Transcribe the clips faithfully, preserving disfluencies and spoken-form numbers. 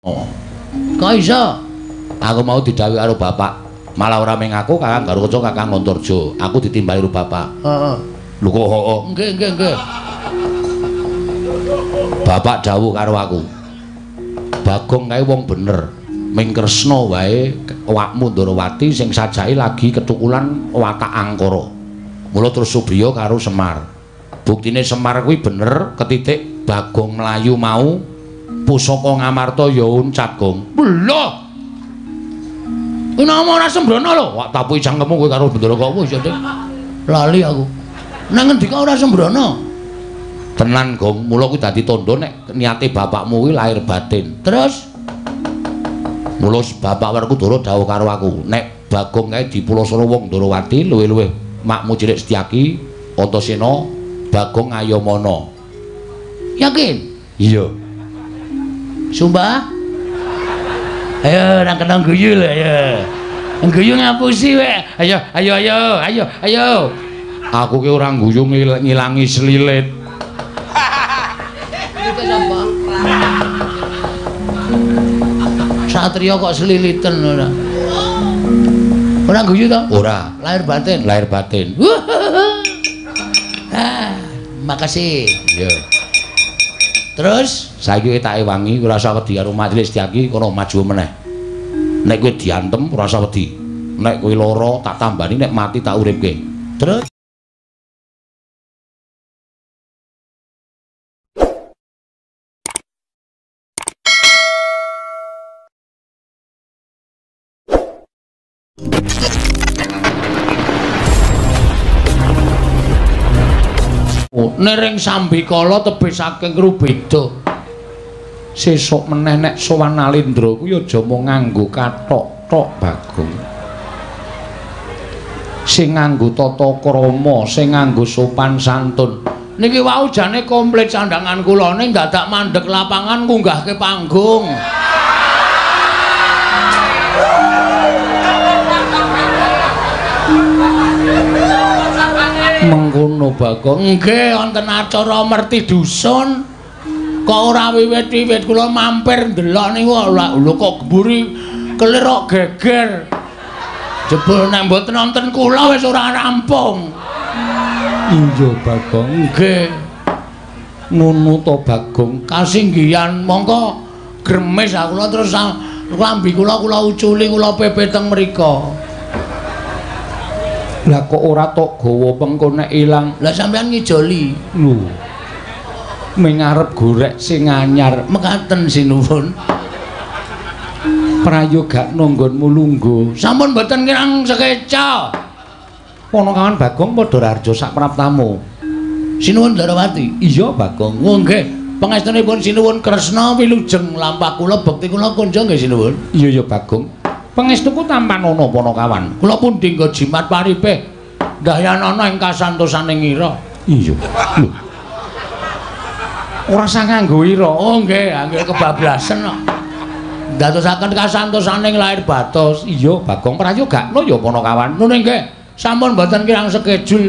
Kok iso? Aku mau didhawuhi karo bapak. Malah ora meng aku Kakang Garukaca Kakang Antarja. Aku ditimbali karo bapak. Heeh. Lho kok heeh. Nggih, nggih, nggih. Bapak dawuh karo aku. Bagong kae wong bener. Ming Kresna wae awakmu Ndarawati sing sajake lagi ketukulan watak angkara. Mula terus Subriya karo Semar. Buktine Semar kuwi bener ketitik Bagong mlayu mau pusaka Ngamarta ya uncat, Gong. Lho. Ini nama ora sembrono lho. Wak tapuki cangkemmu kowe karo Bendara kowe iso Dik. Lali aku. Nang ngendi kok ora sembrono? Tenan, Gong. Mula kuwi dadi tandha nek niate bapakmu kuwi lahir batin. Terus mula bapak Werkudara dawuh karo aku, nek Bagong kae dipulosana wong Ndarawati luwih-luwih makmu cilik Setyaki, Antasena, Bagong Ayamana. Yakin? Iya. Sumpah? Ayo nang kena guyu lho ya. Guyu ngapusi wek. Ayo, ayo, ayo, ayo, ayo. Aku ki ora guyu ngil ngilangi selilit. Iki sapa? Satria kok seliliten ora. Ora guyu to? Ora. Lahir batin. Lahir batin. Ah, makasih. Iya. Terus saiki tak ewangi ora usah wedi karo majelis Setyaki kono maju meneh. Nek kowe diantem ora usah wedi. Nek kowe lara tak tambani nek mati tak uripke. Terus nering Sambikala tebih saking Rubeda. Sesuk meneh nek sowan Nalendra kuwi aja mung nganggo kathok tok Bagong. Sing nganggo tata krama, sing nganggo sopan santun. Niki wau jane komplit sandangan kula ning dadak mandeg lapangan ngunggahke panggung. Mengkono Bagong. Nggih wonten acara merti dusun. Kok ora wiwit-wiwit kula mampir ndelok niku lho kok geburi kelir kok geger. Jebul nek mboten nonton kula wis ora rampung. Iya Bagong. Nggih. Ngono to Bagong. Kasinggihan mongko gremes aku kula terus lambi kula kula uculi kula pepe teng mriko. Lah kok ora tok gawa pengko nek ilang. Lah sampean ngijoli. Lho. Ming arep gorek sing anyar mekaten sinuwun. Prayoga nanggonmu lungguh. Sampun mboten kirang sekeca. Ponokawan Bagong padha rarja sak praptamu. Sinuwun Ndarawati. Iya Bagong. Oh nggih. Pangestunipun sinuwun Kresna wilujeng lampah kula bekti kula kunjo nggih sinuwun. Iya ya Bagong. Pangestuku tampan ana Ponokawan. Kula pun dinggo jimat paripe ndahyanana ing kasantosaning ira. Iya. Lho. Ora sang nganggo ira. Oh nggih, nggih kebablasen kok. Dadosaken kasantosaning lair batos. Iya, Bagong prayogakno ya Ponokawan. Nune nggih, sampun mboten kirang sekejul.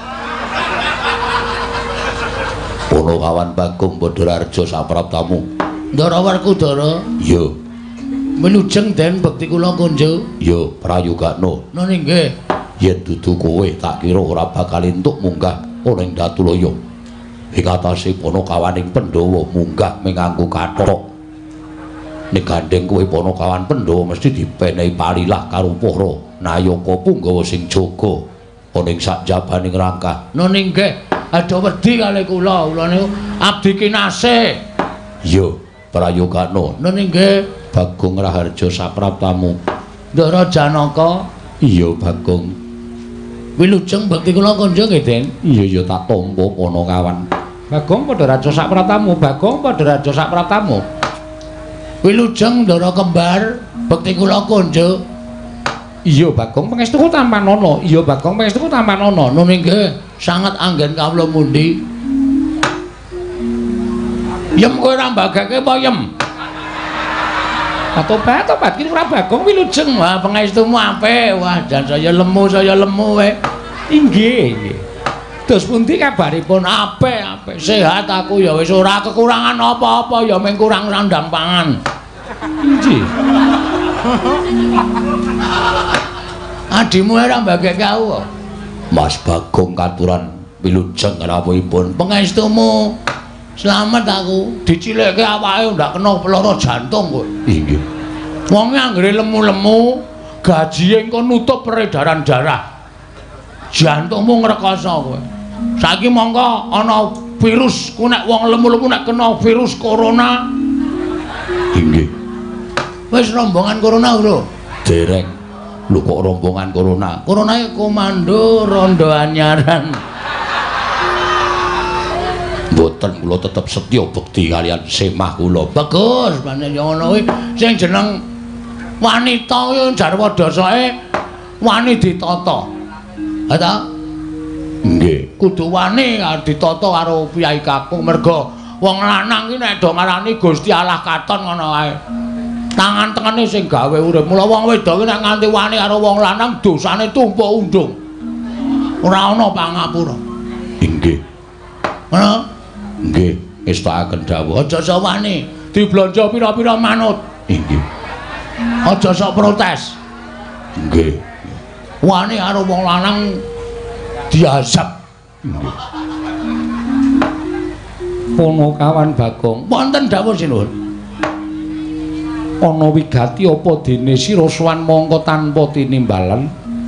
Ponokawan Bagong Badararja sapraptamu. Ndara Werkudara. Iya. Wilujeng den bekti kula kunjo. Ya, prayogakno. Nune nggih. Yen dudu kowe tak kira ora bakal entuk munggah ana ing Datulaya. Ing atase Ponokawaning Pandhawa munggah menganggo kathok. Nek gandeng kowe Ponokawan Pandhawa mesti dipenehi palilah karo para nayaka Punggawa sing jaga ana ing sak jabaning rangkah. Nune nggih, aja wedi kalih kula. Kula niku abdi kinasih. Iya, prayogakno. Nune nggih. Bagong Raharja sapraptamu. Ndara Janaka. Iya Bagong. Wilujeng bekti kula kanja nggih, Den. Iya ya tak tampa Ponokawan. Bagong Padaraja sapraptamu, Bagong Padaraja sapraptamu. Wilujeng Ndara Kembar, bekti kula kanja. Iya Bagong pangestuku tampan ana. Iya Bagong pangestuku tampan ana. Nune nggih, sanget anggen kawula mundi. Yem kowe ora mbagake apa yem? Tobat, tobat iki ora Bagong wilujeng. Wah, pangestumu apik. Wah, jan saya lemu, saya lemu wae. Inggih, nggih. Dos pundi kabaripun? Apik, apik. Sehat aku ya wis ora kekurangan apa-apa ya mung kurang sandang pangan. Inji. Adimu ora mbageke aku kok. Mas Bagong katuran wilujeng rawuhipun. Pangestumu. Selamat aku. Dicilikke awake ndak kena lara jantung kok. Inggih. Wong anggere lemu-lemu, gajihe engko nutup peredaran darah. Jantungmu ngrekoso kowe. Saiki mongko ana virus, ku nek wong lemu-lemu nek kena virus corona. Inggih. Wis rombongan corona lho. Dereng. Lho kok rombongan corona? Corona komando rondo anyaran. Mboten kula tetep setya bekti kalian semah kula. Bagus, panen yo ngono kuwi sing jeneng wanita yo jarwa dasake wani ditata. Ha ta? Nggih, kudu wani ditata karo piyai kakung merga wong lanang ki nek do marani Gusti Allah katon ngono wae. Tangan tengene sing gawe urip. Mula wong wedok nek nganti wani karo wong lanang dosane tumpuk undung. Ora ana pangapura. Inggih. Ngono? Nggih, istakaken dawuh. Aja sok wani, diblanja pira-pira manut. Inggih. Aja sok protes. Nggih. Wani karo wong lanang diazab. Nggih. Ana kawan Bagong. Wonten dawuh sinuwun. Ana wigati apa dene sira sowan mangka tanpa tinimbalan?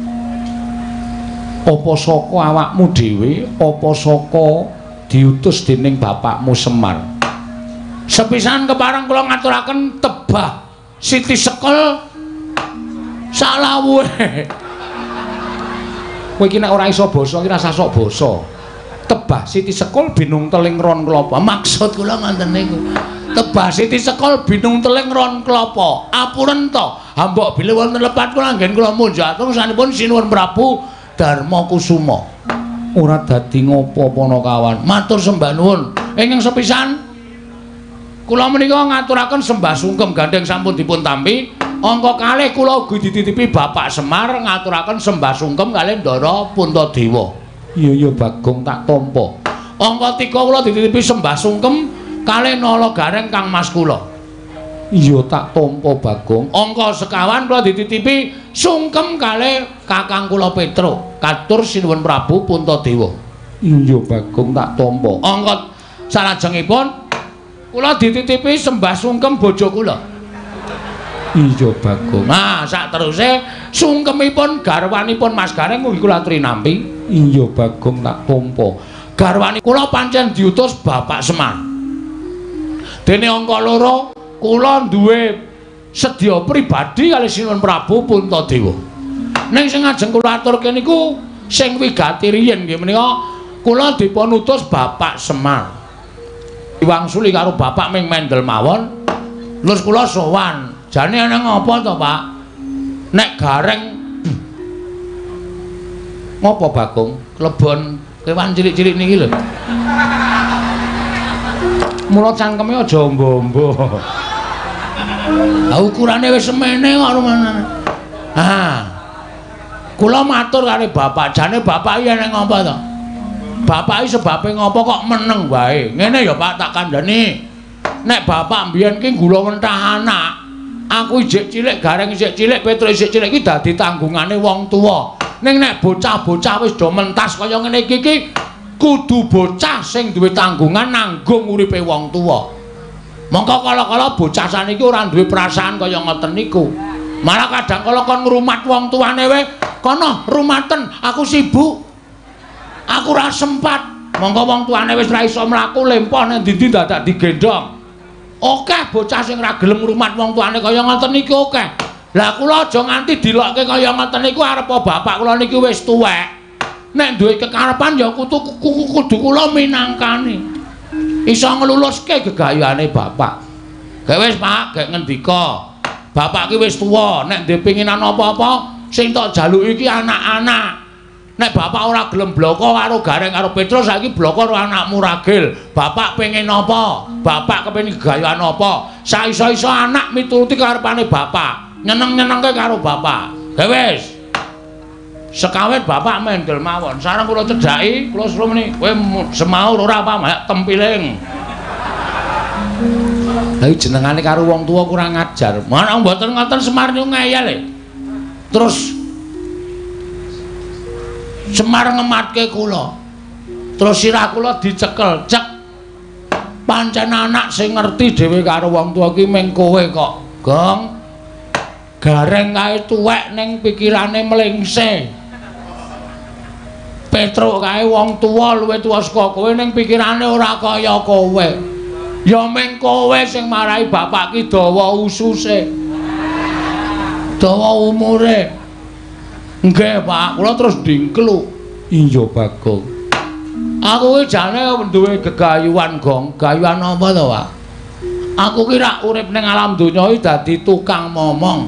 Apa saka awakmu dhewe, apa saka diutus dening bapakmu Semar? Sepisan kepareng kula ngaturaken tebah Siti Sekel salawuhe. Kowe iki nek ora iso basa iki rasa sok basa. Tebah Siti Sekel binung teling ron klapa. Maksud kula ngoten niku. Tebah Siti Sekel binung teling ron klapa. Apuren to. Ha mbok bilih wonten lepat kula anggen kula munjatung sanipun sinuwun Prabu Darma Kusuma. Ora dadi ngopo pana kawan. Matur sembah nuwun. Ingkang sepisan kula menika ngaturaken sembah sungkem gandeng sampun dipun tampi. Angka kalih kula ugi dititipi Bapak Semar ngaturaken sembah sungkem kalih Ndara Puntadewa. Iya iya Bagong tak tampa. Angka tiga kula dititipi sembah sungkem kalih Nala Gareng Kang Mas kula. Iya tak tampa Bagong. Angka sekawan kula dititipi sungkem kalih kakang kula Petro. Katur sinuwun Prabu Puntadewa. Iya Bagong tak tampa. Angka salajengipun kula dititipi sembah sungkem bojo kula. Iya Bagong. Nah, sak teruse sungkemipun garwanipun Mas Gareng mugi kula aturi nampi. Iya Bagong tak tampa. Garwani kula pancen diutus Bapak Semar. Dene angka loro kula duwe sedya pribadi kalih sinuwun Prabu Puntadewa. Ning sing ajeng kula aturke niku sing wigati riyin nggih menika kula dipun utus Bapak Semar. Diwangsuli karo Bapak Ming Mendel mawon. Lus kula sowan. Jane ana ngapa to, Pak? Nek Gareng ngopo Bagong? Klebon kewan cilik-cilik niki lho. Mula cangkeme aja ombo-ombo. Ha ukurane wis semene kok rumane. Ha. Kula matur karo Bapak, jane Bapak iki nek ngapa to? Bapak iki sebabe ngapa kok meneng wae. Ngene ya Pak tak kandhani. Nek Bapak mbiyen ki gula mentah anak. Aku isih cilik, Gareng isih cilik, Petro isih cilik iki dadi tanggungane wong tuwa. Ning nek bocah-bocah wis do mentas kaya ngene iki ki kudu bocah sing duwe tanggungan nanggung uripe wong tuwa. Mongko kala-kala bocah saniki ora duwe perasaan kaya ngoten niku. Malah kadang kala kon ngrumat wong tuane wae, kono rumaten, aku sibuk. Aku ora sempat. Mongko wong tuane wis ora iso mlaku lempoh nang ndi-ndi dadak digendhong. Akeh bocah sing ora gelem ngrumat wong tuane kaya ngoten niku akeh. Lah kula aja nganti dilokke kaya ngoten niku arep bapak kula niki wis tuwek. Nek duwe kekarepan ya kudu kudu kula minangkani. Iso ngluluske gegayane bapak. Gek wis Pak, gek ngendika. Bapak ki wis tuwa, nek ndek pinginan apa-apa sing tok jaluki iki anak-anak. Nek bapak ora gelem bloko karo Gareng karo Petro saiki bloko karo anakmu Ragil. Bapak pengen apa? Bapak kepengin gegayaan apa? Saiso-iso anak mituruti karepane bapak. Nyeneng-nyenengke karo bapak. Gek wis. Sekawit bapak mendel mawon. Sareng kula cedhaki, kula suruh meni, kowe semaur ora apa mak tempiling. Lha jenengane karo wong tuwa kurang ajar. Mana mboten ngoten Semar niku ngeyel e. Terus Semar ngematke kula. Terus sirah kula dicekel, cek. Pancen anak sing ngerti dhewe karo wong tuwa ki mung kowe kok. Gong. Gareng kae tuwek ning pikirane mlengse. Petruk kae wong tuwa luwih tuwa saka kowe ning pikirane ora kaya kowe. Ya mung kowe sing marahi bapak ki dawa ususe. Dawa umure. Nggih, Pak, kula terus dingkluk. Iya, Bagong. Aku ki jane duwe gegayuhan, Gong. Gayuhan apa to, Pak? Aku ki rak urip ning alam donya iki dadi tukang momong.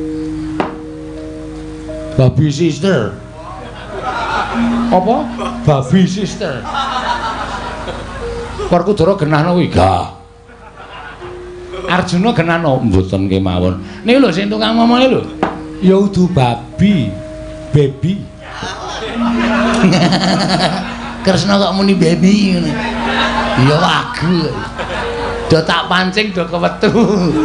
Baby sister. Apa? Baby sister. Werkudara genahno kuwi, Gah. Arjuna genahno mboten kemawon. Niki lho sing tukang momong lho. Ya udu babi. Baby. Kresna kok muni baby ngono. Ya wagu. Do tak pancing do kewetu.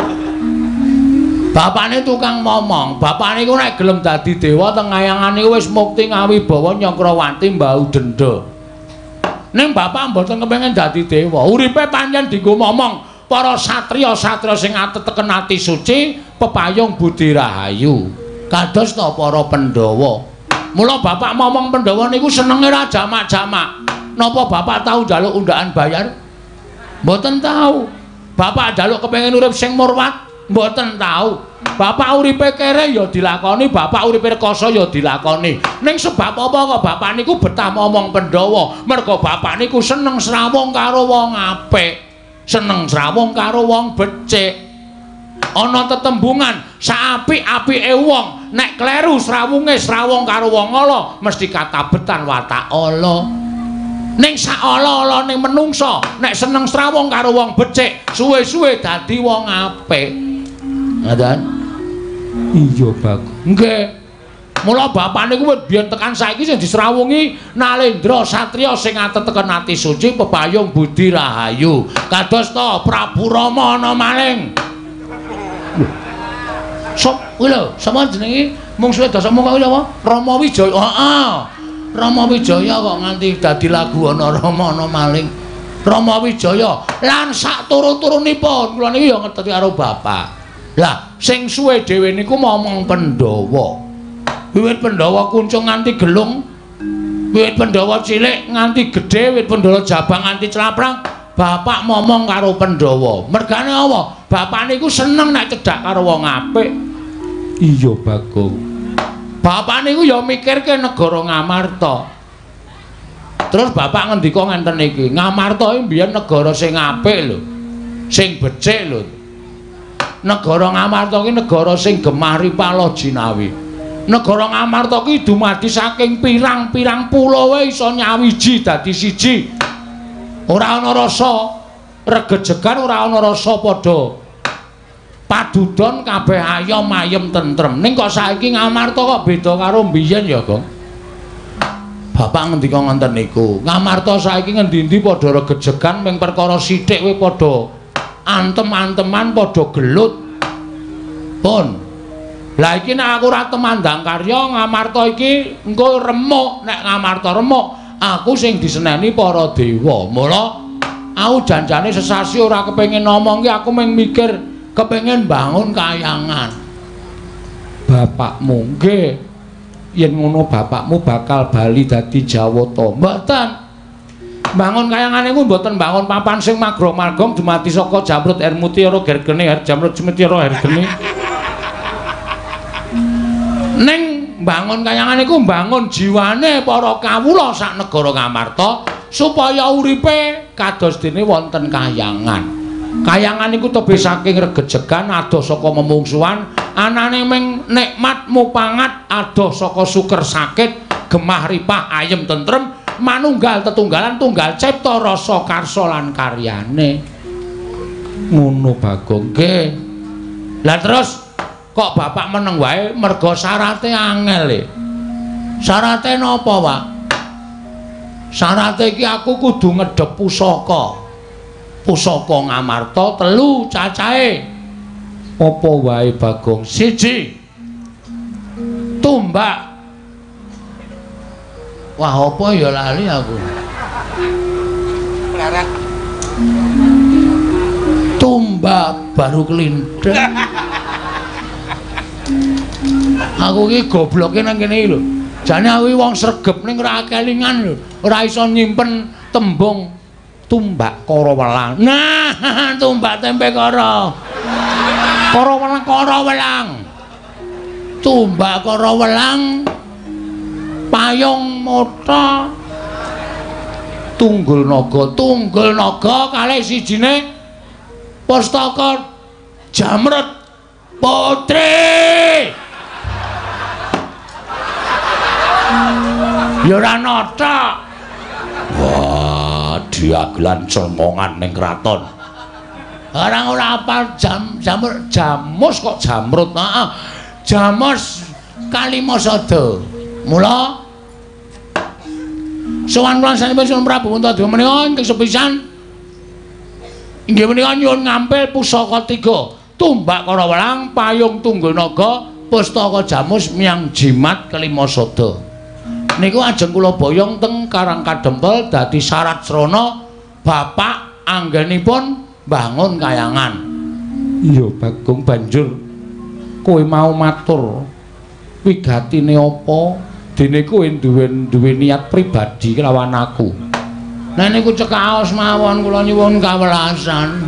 Bapakne tukang momong. Bapakne iku nek gelem dadi dewa teng ayangane wis mukti ngawibawa Nyakrawati mbau denda. Ning bapak mboten kepengin dadi dewa. Uripe pancen dienggo momong. Para satriya-satriya sing ateteken ati suci, pepayung budi rahayu. Kados ta para Pandhawa. Mula bapak momong Pandhawa niku senenge ra jamak-jamak. Napa bapak tahu njaluk undakan bayar? Mboten tahu. Bapak njaluk kepengin urip sing murwat? Mboten tahu. Bapak uripe kere ya dilakoni, bapak uripe rekoso ya dilakoni. Ning sebab apa kok bapak niku betah momong Pandhawa? Merga bapak niku seneng srawung karo wong apik. Seneng srawung karo wong becik. Ana tetembungan saapik-apike wong nek kleru srawunge srawung karo wong ala mesti katabetan watak ala. Ning sak ala-alane menungsa nek seneng srawung karo wong becik suwe-suwe dadi wong apik. Ngoten? Iya, Bagus. Nggih. Mula bapak niku biyen tekan saiki sing disrawungi Nalendra satriya sing ateteken ati suci pepayung budi rahayu. Kados ta Prabu Rama ana maling. Sop kuwi lho, sapa jenenge? Mung suwe dasa mung kuwi apa? Rama Wijaya. Heeh. Rama Wijaya kok nganti dadi lagu ana Rama ana maling. Rama Wijaya lan sak turu-turunipun kula niki ya ngerti karo bapak. Lah, sing suwe dhewe niku momong Pandhawa. Wiwit Pandhawa kuncung nganti gelung. Wiwit Pandhawa cilik nganti gedhe, wiwit Pandhawa jabang nganti celaprang. Bapak momong karo Pandhawa. Mergane apa? Bapak niku seneng nek cedhak karo wong apik. Iya, Bagong. Bapak niku ya mikirke negara Ngamarta. Terus bapak ngendika ngenten iki, Ngamarta iki mbiyen negara sing apik lho. Sing becik lho. Negara Ngamarta iki negara sing gemah ripala jinawi. Negara Ngamarta iki dumadi saking pirang-pirang pulau iso nyawiji dadi siji. Ora ana rasa regejegan, ora ana rasa padha padudon kabeh ayom ayem tentrem. Ning kok saiki Ngamarta kok beda karo mbiyen ya, Gong? Bapak ngendika ngoten niku. Ngamarta saiki ngendi-endi padha regejegan ming perkara sithik kowe padha antem-anteman padha gelut. Pun. Lah iki nek aku ora temandang karya Ngamarta iki engko remuk, nek Ngamarta remuk aku sing diseneni para dewa. Mula aku janjane sesasi ora kepengin ngomong ki, aku mung mikir kepengin bangun kayangan. Bapakmu nggih. Yen ngono bapakmu bakal bali dadi Jawata. Mboten. Bangun kayangan niku mboten bangun papan sing magrong-margong dumati saka Jamrut Air Mutiara Gergene Jamrut Mutiara Hergene. Ning bangun kayangan niku bangun jiwane para kawula sak negara Ngamarta supaya uripe kados dene wonten kayangan. Kayangan niku tebih saking regejegan adoh saka memungsuhan, anane ming nikmat mupangat adoh saka suker sakit, gemah ripah ayem tentrem, manunggal tetunggalan tunggal cipta rasa karsa lan karyane. Ngono Bagong nggih. Lah terus kok bapak meneng wae merga syarate angel e. Syarate napa, Pak? Syarate iki aku kudu ngedhep pusaka. pusaka Ngamarta telu cacahe. Apa wae Bagong? Siji. Tumbak. Wah, apa ya lali aku. Melarat. Tumbak baru kelindeng. Aku ki gobloke nang kene iki lho. Jane aku wong sregep ning ora kelingan lho. Ora iso nyimpen tembung tumbak kara welang. Nah, tumbak tempe kara. Kara welang, kara welang. Tumbak kara welang. Payung mota. Tunggul naga, tunggul naga kalih sijine Pustaka Jamrut Putri. Ya ora nata. Wah, diagelan cemongan ning kraton. Orang ora apal jam jamur jamus kok Jamrut. Heeh. Jamus Kalimasada. Mula sowan kula sanipun Sunan Prabu Untadaya menika ingkang sepisan inggih menika nyuwun ngampil pusaka tiga, tumbak kara welang, payung tunggul naga, pustaka jamus miang jimat Kalimasada. Niku ajeng kula boyong teng Karang Kadempel dadi syarat srana bapak anggenipun bangun kayangan. Iya Bagong, banjur kowe mau matur wigatine apa? Dene kowe duwe duwe niat pribadi kelawan aku. Nah niku cekaos mawon kula nyuwun kawelasan.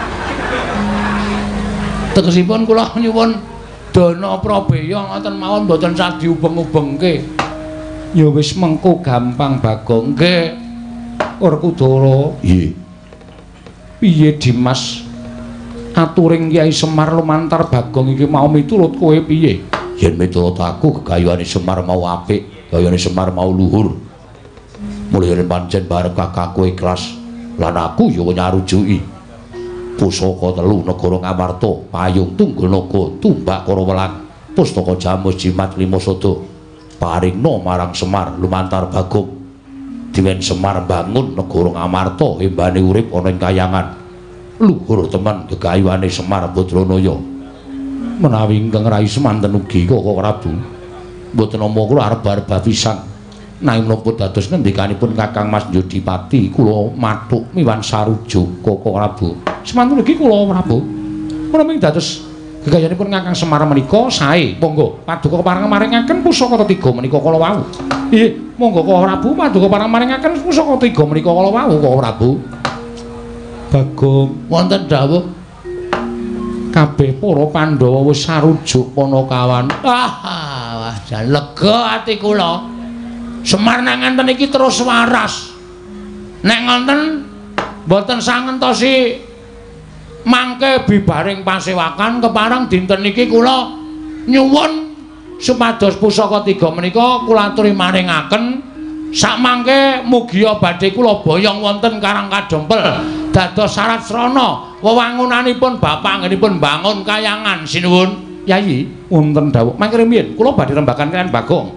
Tegesipun kula nyuwun dana prabeya ngoten mawon mboten saged diubeng-ubengke. Ya wis mengko gampang Bagong. Nggih. Werkudara. Nggih. Piye Dimas? Aturing Kyai Semar lumantar Bagong iki mau miturut kowe piye? Yen miturut aku gegayuhane Semar mau apik, gayane Semar mau luhur. Mulane pancen bareng kakangku ikhlas lan aku ya nyarujuki. Pusaka telu negara Ngamarta, payung tunggul naga, tumbak kara welang, pustaka jamus jimat Kalimasada. Paringna marang Semar lumantar Bagong. Diwen Semar bangun negara Ngamarta, embane urip ana ing kayangan. Luhur temen gegayuhane Semar Badranaya. Menawi ingkang rai semanten ugi Kaka Prabu mboten nama kula arep-arep pisan nanging menapa dados ngendikanipun Kakang Mas Yudipati kula mathuk miwan sarujuk Kaka Prabu semanten ugi kula Prabu menawi dados gegayanipun Kakang Semar menika sae monggo paduka pareng maringaken pusaka tiga menika kala wau nggih monggo Kaka Prabu paduka pareng maringaken pusaka tiga menika kala wau Kaka Prabu. Bagong wonten dawuh kabeh para Pandhawa wis sarujuk Panakawan. Ah, wah, jan lega ati kula. Semar nang ngenten iki terus waras. Nek ngonten mboten sangentosi mangke bibaring pasewakan kepareng dinten iki kula nyuwun supados pusaka tiga menika kula aturi maringaken sakmangke mugia badhe kula boyong wonten Karang Kadempel dados syarat srana wewangunanipun bapak anggenipun bangun kayangan sinuwun. Yayi wonten dawuh mangke rumiyin kula badhe rembakan kaliyan Bagong.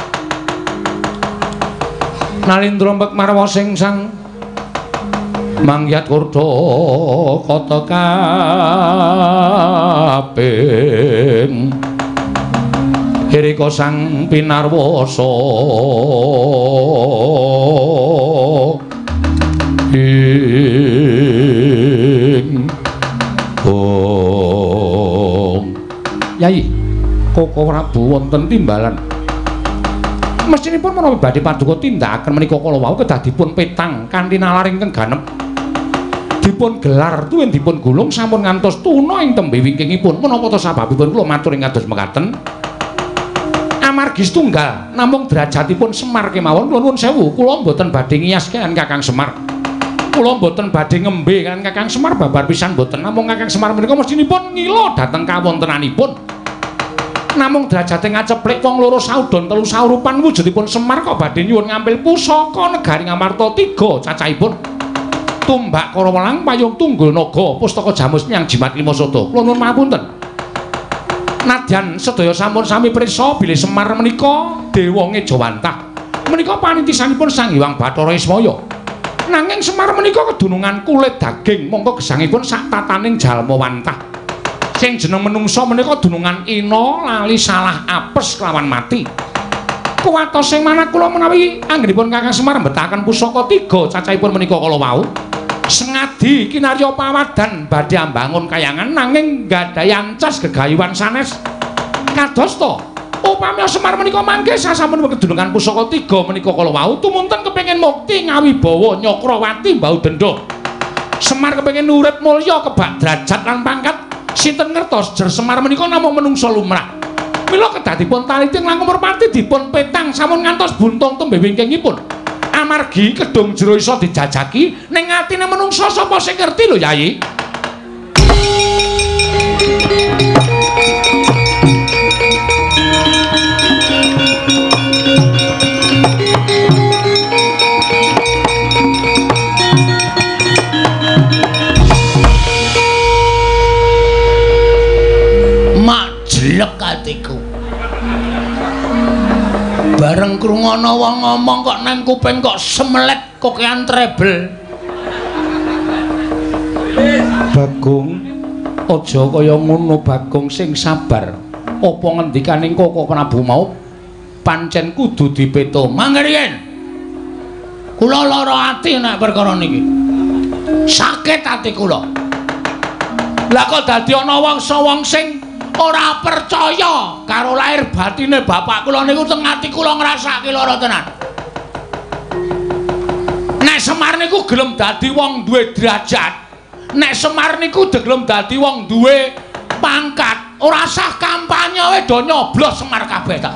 Nalindra mbek marwa sing sang mangyat kurda kata kaping Hirika sang pinarwasa ing bong. Yai, Kaka Prabu wonten timbalan. Mestinipun menawi badhe paduka tindakaken menika kala wau kedah dipun petang kanthi nalaring ingkang ganep. Dipun gelar tuwin dipun gulung sampun ngantos tuna ing tembe wingkingipun. Menapa ta sababipun kula matur ing kados mekaten? Amargi setunggal namung derajatipun Semar kemawon kula nuwun sewu kula mboten badhe ngiyas kan Kakang Semar. Kula mboten badhe ngembe kan Kakang Semar babar pisan mboten. Namung Kakang Semar menika mestinipun ngila dhateng kawontenanipun. Namung derajate ngaceplik wong loro saudon telu saurupan wujudipun Semar kok badhe nyuwun ngampil pusaka negari Ngamarta tiga cacahipun. Tumbak kara welang, payung tunggul naga, pustaka jamus miang jimat Kalimasada. Kula nuwun pamunten. Nadyan sedaya sampun sami prisa bilih Semar menika dewa Ngejawantah. Menika panitisanipun Sang Hyang Bathara Ismaya. Nanging Semar menika kedunungan kulit daging, mongko gesangipun sak tataning jalma wantah. Sing jeneng menungsa menika dunungan ina lali salah apes kelawan mati. Kuwatos sing manah kula menawi anggenipun Kakang Semar mbetahaken pusaka tiga cacahipun menika kala wau. Sengadi kinarya pawadan badhe ambangun kayangan nanging gadhahi ancas gegayuhan sanes. Kadosta upami Semar menika mangke sasampun kedunungan pusaka tiga menika kala wau tumunten kepengin mukti ngawibawa Nyakrawati Mbau Denda. Semar kepengin urip mulya kebak derajat lan pangkat. Sinten ngertos jer Semar menika namung menungsa lumrah. Mila kedadipun taliti langkung merpati dipun petang sampun ngantos buntung tembe wingkingipun. Amargi kedung jero iso dijajaki ning atine menungsa sapa sing ngerti lho Yayi. Jelek atiku. Bareng krungono wong ngomong kok nang kuping kok semelet kokean trebel. Bagong, aja kaya ngono Bagong sing sabar. Apa ngendikaning Koko Prabu mau pancen kudu dipeto. Mangke riyen. Kula lara ati nek perkara niki. Sakit ati kula. Lah kok dadi ana wong-wong sing ora percaya karo lahir batine bapak kula niku teng ati kula ngrasake lara tenan. Nek Semar niku gelem dadi wong duwe derajat, nek Semar niku gelem dadi wong duwe pangkat, ora sah kampanye wae do nyoblos Semar kabeh tak.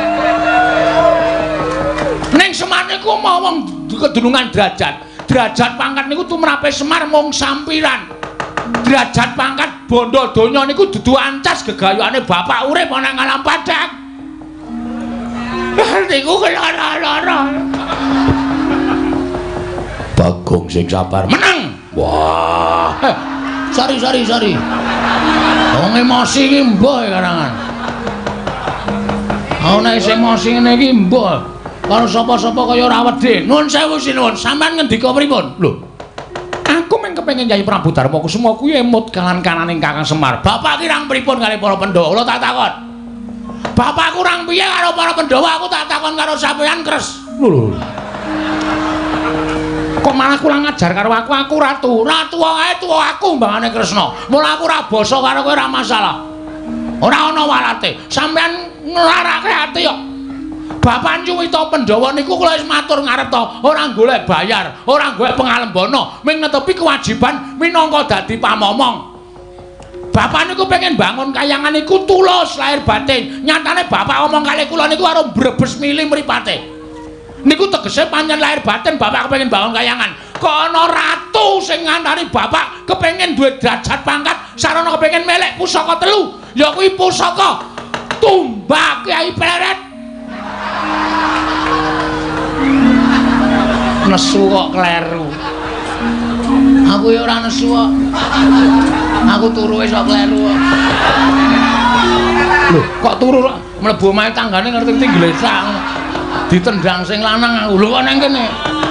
Ning Semar niku mau wong kedunungan derajat, derajat pangkat niku tumrape Semar mung sampiran. Derajat pangkat bondo donya niku dudu ancas gegayuane bapak urip ana ngalam padang. Niku kelara-lara. Bagong sing sabar menang. Wah. Sari sari sari. Wong emosi iki mbah karangan. Ana sing emosi ngene iki mbah. Karo sapa-sapa kaya ora wedi. Nuwun sewu sinuwun, sampean ngendika pripun? Lho. Aku mung kepengin Yayi Prabu Darma Kusuma kuwi emut kanan-kananing Kakang Semar. Bapak kirang pripun kali para Pandhawa? Kula tak takon. Bapak kurang piye karo para Pandhawa? Aku tak takon karo sampeyan kres. Lho. Kok malah kurang ajar karo aku? Aku ratu. Ratu wae tuwa aku mbangane Kresna. Mula aku ora basa karo kowe ora masalah. Ora ana walate. Sampeyan nglarake ati kok. Bapak Nyuwita Pandhawa niku kula wis matur ngarep to, ora golek bayar, ora golek pangalembana, ming netepi kewajiban minangka dadi pamomong. Bapak niku pengen bangun kayangan niku tulus lahir batin. Nyatane bapak omong kali kula niku karo Brebes mili mripate. Niku tegese pancen lahir batin bapak kepengin bangun kayangan. Kok ana ratu sing ngandani bapak kepengin duwe derajat pangkat, sarana kepengin melek pusaka telu, ya kuwi pusaka Tumbak Kyai Pleret. Nesu kok kleru. Aku ya ora nesu kok. Aku turu wis kok kleru kok. Lho, kok turu mlebu omahe tanggane ngerti-ngerti glesang. Ditendang sing lanang aku. Lho kok nang kene.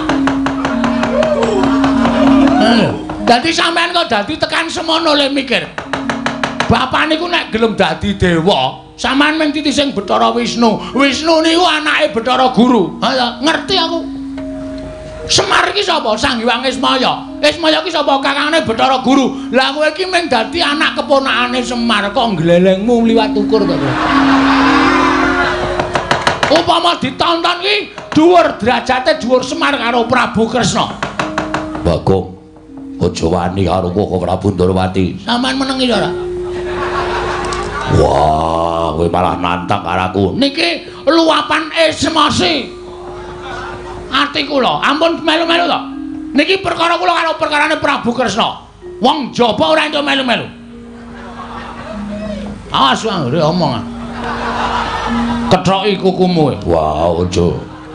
Dadi sampean kok dadi tekan semono le mikir. Bapak niku nek gelem dadi dewa, sampean mung titi sing Bathara Wisnu. Wisnu niku anake Bathara Guru. Ha ngerti aku. Semar iki sapa? Sang Hyang Ismaya. Ismaya iki sapa? Kakangane Bathara Guru. Lah kowe iki mung dadi anak keponakane Semar kok glelengmu liwat ukur to. Upama ditonton iki dhuwur derajate dhuwur Semar karo Prabu Kresna. Bagong, aja wani karo Koko Prabu Ndorowati. Sampeyan menengi ora? Wah, kowe malah nantang karo aku. Niki luapan emosi. Ati kula, ampun melu-melu to. Niki perkara kula karo perkarane Prabu Kresna. Wong jaba ora entuk melu-melu. Awas anggere omong. Kethoki kukumu. Wah, aja.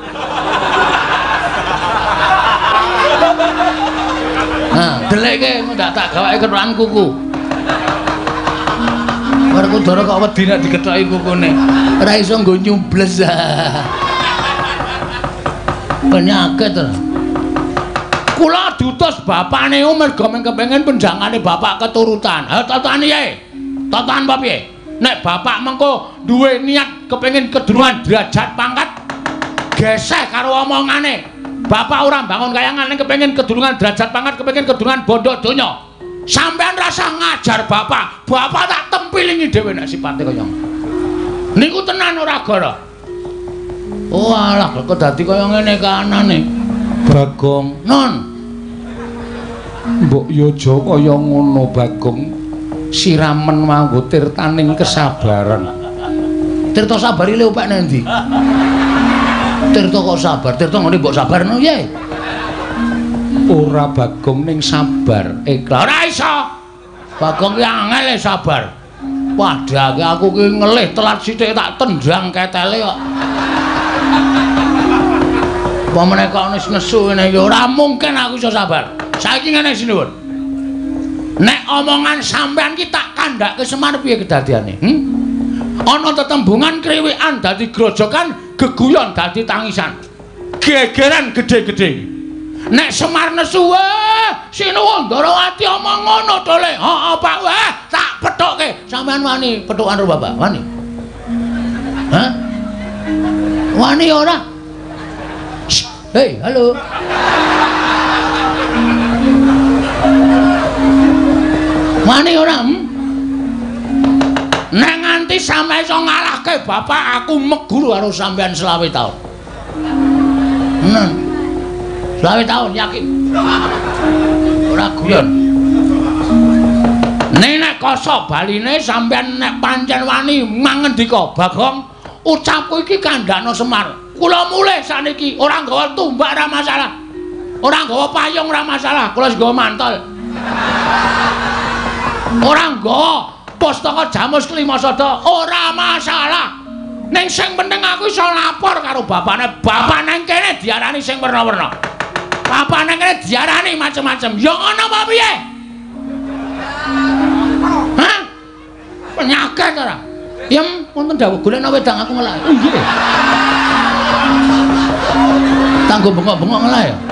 Nah, deleke ndak tak gawake kethokan kuku. Werkudara kok wedi nek dikethoki kukune. Ora iso nggo nyubles. Penyakit. Kula diutus bapakne merga men kepengin penjangane bapak keturutan. Ha tatani ae. Tatan apa piye? Nek bapak mengko duwe niat kepengin kedunungan derajat pangkat geseh karo omongane. Bapak ora bangun kayangan ning kepengin kedunungan derajat pangkat, kepengin kedunungan bondo donya. Sampeyan rasa ngajar bapak. Bapak tak tempilingi dhewe nek sipate kaya ngono. Niku tenan ora gara. Oh alah kok dadi kaya ngene kanane. Bagong, non. Mbok yo aja kaya ngono, Bagong. Siramen manggo tirtaning kesabaran. Tirta sabar iki lho Pak nendi? Tirta kok sabar? Tirta ngene mbok sabarno piye? Ora Bagong ning sabar, ikhlas. Ora iso. Bagong ki angel sabar. Wadah aku ki ngelih telat sithik tak tendang ketele kok. Apa menika wis nesu ngene iki ora mungkin aku iso sabar. Saiki ngene sinuwun. Nek omongan sampean ki tak kandhake Semar piye kedadiane? Hm? Ana tetembungan kriwikan dadi grojokan, geguyon dadi tangisan. Gegeran gedhe-gedhe. Nek Semar nesu wae sinuwun Ndarawati omong ngono to Le. Heeh Pak wae tak pethukke. Sampean wani pethukan karo Bapak? Wani? Hah? Wani ora? Hei, halo. Wani ora? Hmm? Nek nganti sampe iso ngalahke bapak aku meguru karo sampean selawe taun. Nah. Selawe taun yakin. Ora guyon. Nek koso baline sampean nek pancen wani mangendika Bagong ucapku iki kandhakno Semar. Kula mulih saniki ora nggawa tumbak ora masalah. Ora nggawa payung ora masalah, kula nggawa mantol. Ora nggawa pustaka Jamus Klimasada ora masalah. Ning sing penting aku iso lapor karo bapakne. Bapak nang kene diarani sing werna-werna. Bapak nang kene diarani macem-macem. Ya ngono apa piye? Hah? Penyakit ora? Yem wonten dawuh golekno wedang aku ngelak. Oh nggih. Tanggo bengok-bengok ngelak ya.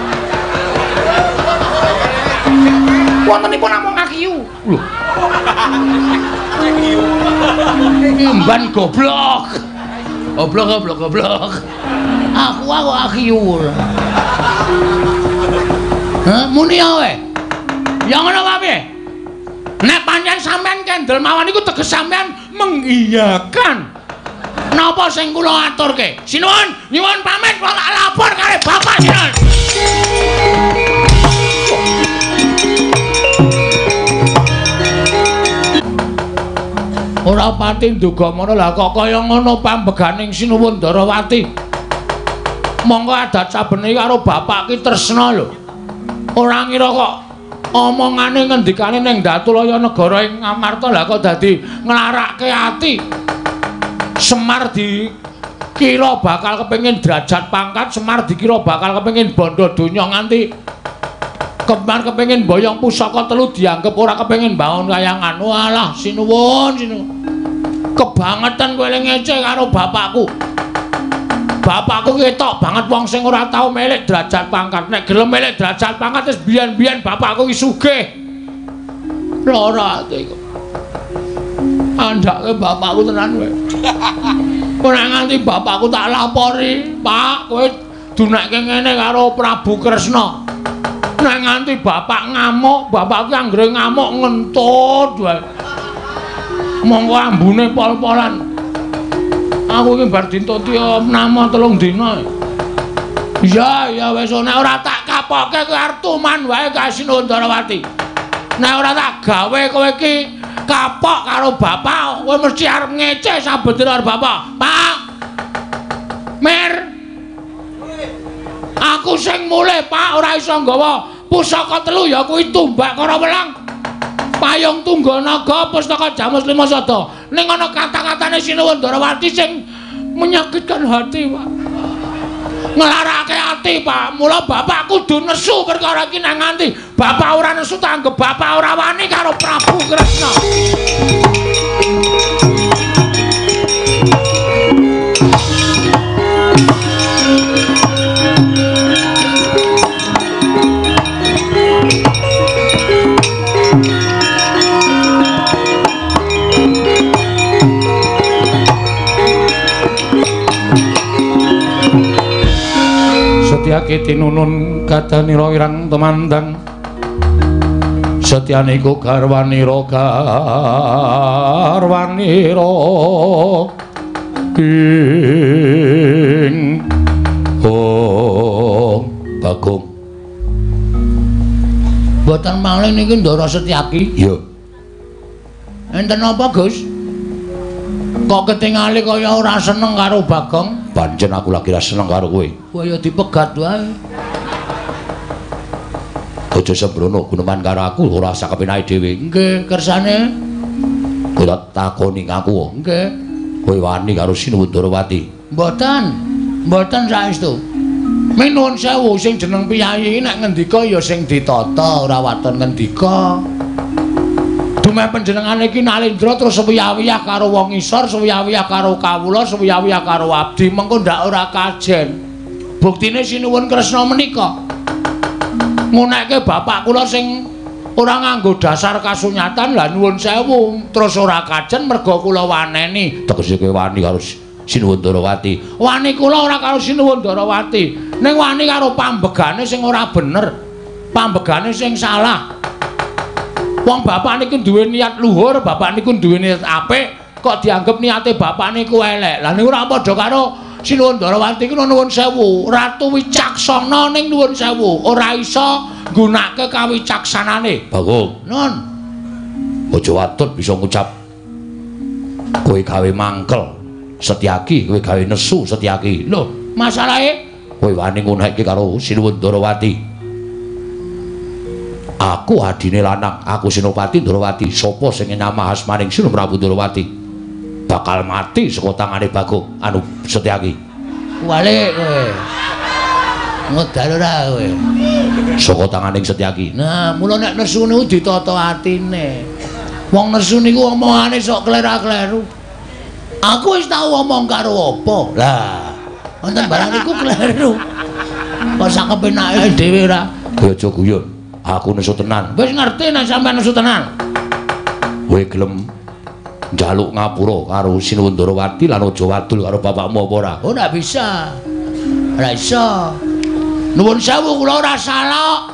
Wontenipun namung akiyu. Lho. Imban goblok. Goblok goblok goblok. Aku aku akiyu. Hah, muni ae. Ya ngono wae. Nek pancen sampean kendel mawon iku teges sampean mengiyakan. Napa sing kula aturke? Sinuwun, nyuwun pamit kula tak lapor kare bapak sinuwun. Ora pati nduga mono lah kok kaya ngono pambeganing Sinuwun Ndarawati. Monggo adat saben iki karo bapak ki tresna lho. Ora ngira kok omongane ngendikane ning Datulaya negara ing Ngamarta lah kok dadi nglarake ati. Semar dikira bakal kepengin derajat pangkat, Semar dikira bakal kepengin bondo donya nganti Kemar kepengin boyong pusaka telu dianggep ora kepengin bangun kayangan. Walah sinuwun sinuwun. Kebangetan kowe ngece karo bapakku. Bapakku ketok banget wong sing ora tau melek derajat pangkat. Nek gelem melek derajat pangkat wis biyen-biyen bapakku iki sugih. Lara ati kok. Andake bapakku tenan kowe. Ora nganti bapakku tak lapori, Pak, kowe dunekke ngene karo Prabu Kresna. Nek nganti bapak ngamuk, bapak ki anggere ngamuk ngentut wae. Monggo ambune pol-polan. Aku iki bar dintuti nama telung dina. Iya, ya wis nek ora tak kapoke kowe arep tuman wae ka Sinuwun Ndarawati. Nek ora tak gawe kowe iki kapok karo bapak, kowe mesti arep ngece sabener karo bapak. Pak. Mir. Aku sing mulih, Pak, ora iso nggawa pusaka telu ya kuwi tumbak karo welang. Payung Tungganaga, pustaka Jamus Klimasada. Ning ana kata-katane Sinuwun Ndarawati sing menyakitkan hati, Pak. Nglarake ati, Pak. Mula bapak kudu nesu perkara iki nang nganti bapak ora nesu tak anggap bapak ora wani karo Prabu Kresna. Setyaki tinunun gadanira irang temandang Setyaniko garwanira garwanira ing oh Bagong mboten malih niki Ndara Setyaki iya enten apa Gus kok ketingali kaya ora seneng karo Bagong pancen aku lagi ra seneng karo kowe kowe ya dipegat wae aja sembrono guneman karo aku ora usah kepenake dhewe nggih kersane kowe tak takoni ngaku nggih kowe wani karo Sinuwun Darawati mboten mboten saestu ming nuwun sewu sing jeneng piyayi nek ngendika ya sing ditata ora waton ngendika dumeh panjenengane iki nalindra terus suwiyah-wiyah karo wong isor suwiyah-wiyah karo kawula suwiyah-wiyah karo abdi mengko ndak ora kajen buktine Sinuwun Kresna menika ngunekke bapak kula sing ora nganggo dasar kasunyatan lah nuwun sewu terus ora kajen merga kula waneni tegese kowe wani karo Sinuwun Darawati wani kula ora karo Sinuwun Darawati ning wani karo pambegane sing ora bener pambegane sing salah wong bapak niku duwe niat luhur bapak niku duwe niat apik kok dianggep niate bapak niku elek lah niku ora padha karo Sinuwun Darawati ku nuwun sewu ratu wicaksana ning nuwun sewu ora iso nggunakake kawicaksanane Bagong nun aja watut bisa ngucap kowe gawe mangkel Setyaki kowe gawe nesu Setyaki lho masalahe kowe wani ngunekke karo Sinuwun Darawati aku adine lanang aku Senopati Darawati sapa sing nyamah asmaning Sinu Prabu Darawati bakal mati saka tangane Bagong anu Setyaki wale kowe ngedal ora kowe saka tanganing Setyaki nah mula nek nesu niku ditata atine wong nesu niku omongane sok klera-kleru aku wis tau omong karo apa lah wonten barang niku kleru kok sak kepenake dhewe ora aja guyon aku nesu tenan wis ngerti nek sampean nesu tenan kowe gelem njaluk ngapura karo Sinuwun Darawati lan aja wadul karo bapakmu apa ora? Oh, ndak bisa. Ora iso. Nuwun sewu kula ora salah.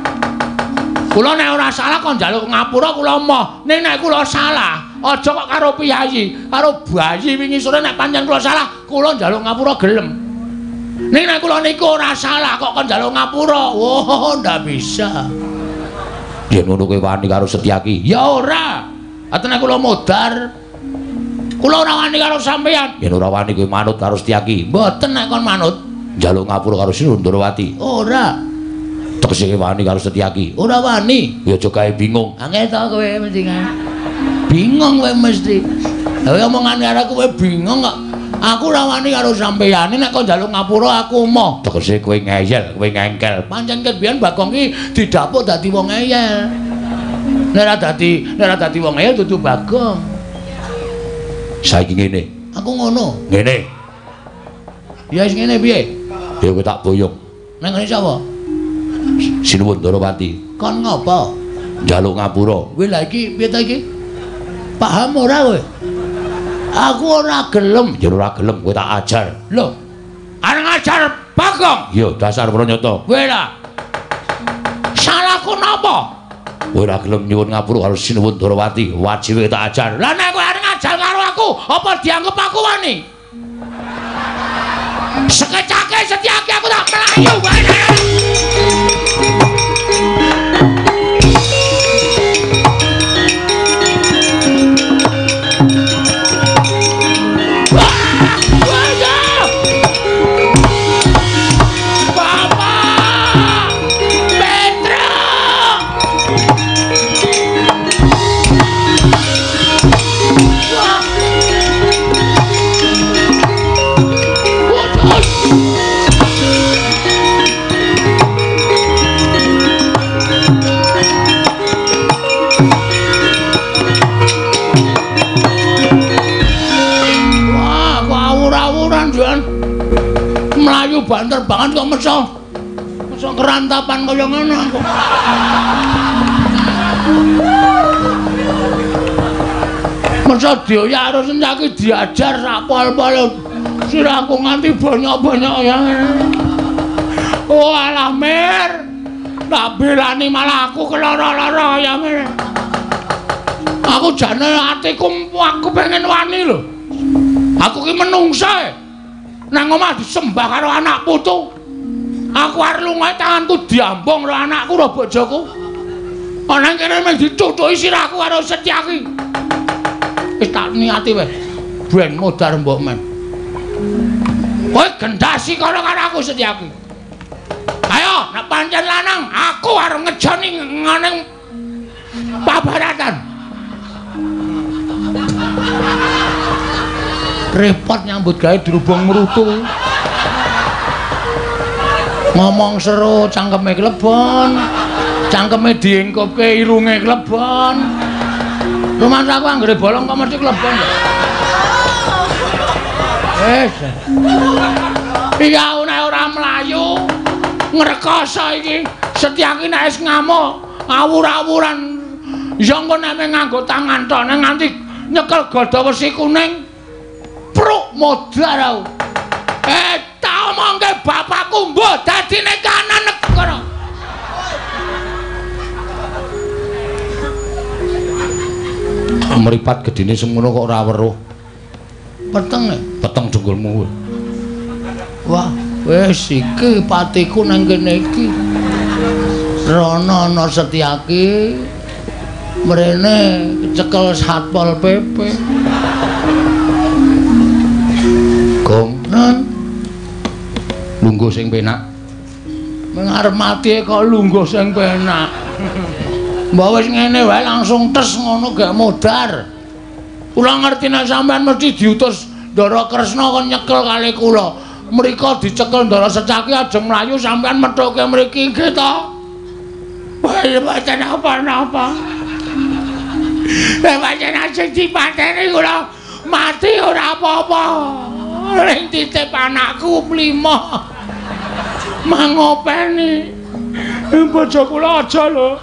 Kula nek ora salah kok njaluk ngapura kula moh. Ning nek kula salah, aja kok karo piyayi, karo bayi wingi sore nek pancen kula salah, kula njaluk ngapura gelem. Ning nek kula niku ora salah kok kon njaluk ngapura. Oh, ndak bisa. Yen ngono kowe wani karo Setyaki? Ya ora. Atene kula modar. Kula ora wani karo sampeyan. Yen ora wani kowe manut karo Setyaki. Mboten nek kon manut njaluk ngapura karo Sinuwun Darawati. Ora. Tegese kowe wani karo Setyaki. Ora wani. Ya aja gawe bingung. Angel to kowe mesti kan. Bingung kowe mesti. Lah omongane karo kowe bingung kok. Aku ora wani karo sampeyan. Nek kon njaluk ngapura aku moh. Tegese kowe ngeyel, kowe ngengkel. Pancen ket biyen Bagong ki didapuk dadi wong ngeyel. Nek ora dadi, nek ora dadi wong ngeyel dudu Bagong. Saiki ngene. Aku ngono. Ngene. Ya wis ngene piye? Ya kowe tak boyong. Nang ngene sapa? Sinuwun Darawati. Kon ngopo? Njaluk ngapura. Kowe lha iki piye ta iki? Paham ora kowe? Aku ora gelem. Ya ora gelem kowe tak ajar. Lho. Areng ajar Bagong. Ya dasar pranyata. Kowe lah. Salahku napa? Kowe ora gelem nyuwun ngapura karo Sinuwun Darawati, wajibe tak ajar. Lah nek kowe areng ajar karo aku, apa dianggep aku wani? Sekecake Setyaki aku tak melayu wae. Banter banget kok meso meso kerantapan kaya ngono aku. Meso dioyak karo Setyaki diajar sak pol-pol sirahku nganti banyak-banyak ya. Oh alah Mir. Tak belani malah aku keloro-loro ya Mir. Aku jane atiku aku pengen wani lho. Aku ki menungsa. Nang omah disembah karo anak putu. Aku arep lunga tanganku diambung karo anakku karo bojoku. Ana kene mung ditutuki sirahku karo Setyaki. Wis tak niati wis. Ben modar mbok men. Kowe gendasi karo karo aku Setyaki. Ayo, nek pancen lanang, aku arep ngejoni ngene pabaratan. Repot nyambut gawe dirubung mrutu. Ngomong seru cangkeme klebon. Cangkeme diengkopke irunge klebon. Rumahku anggere bolong kok mesti klebon. Wes. Iya nek ora mlayu ngrekoso iki Setyaki nek wis ngamuk awur-awuran ya engko nek nganggo tangan tok nek nganti nyekel godha wesi kuning pruk modar aku. Eh tak omongke bapakku mbuh dadine kanan negara. Meripat gedine semono kok ora weruh. Peteng e, peteng jenggulmu. Wah, wis iki patiku nang kene iki. Rono ana Setyaki. Mrene cekel Satpol P P. Gong nan lungguh sing penak. Mengarep mati kok lungguh sing penak. Mbok wis ngene wae langsung tes ngono gak modar. Kula ngerti nek sampean mesti diutus Ndara Kresna kon nyekel kali kula. Mriko dicekel Ndara Setyaki ajeng mlayu sampean methuke mriki nggih to. Wae pancen apa-apa. Lah pancen ajeng dipateni kula mati ora apa-apa. Ning titip anakku mlima. Mangopeni. Bojo kula aja lho.